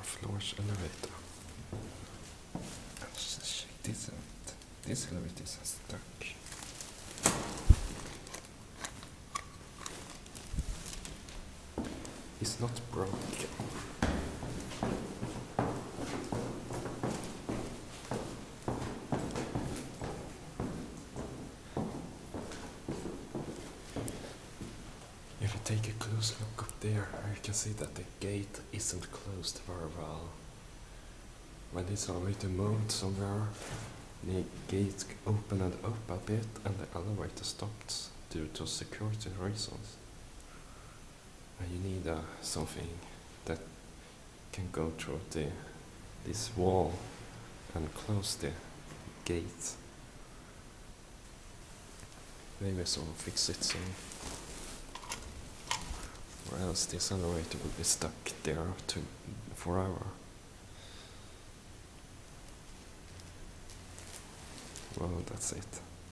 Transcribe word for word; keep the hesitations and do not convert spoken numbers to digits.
Flohr's elevator. Let's check this out. This elevator is stuck. It's not broken. If you take a close look up there, you can see that the gate isn't closed very well. When this elevator moved somewhere, the gate opened up a bit and the elevator stopped due to security reasons. And you need uh, something that can go through the this wall and close the gate. Maybe someone fix it soon. Or else this elevator will be stuck there to forever. Well, that's it.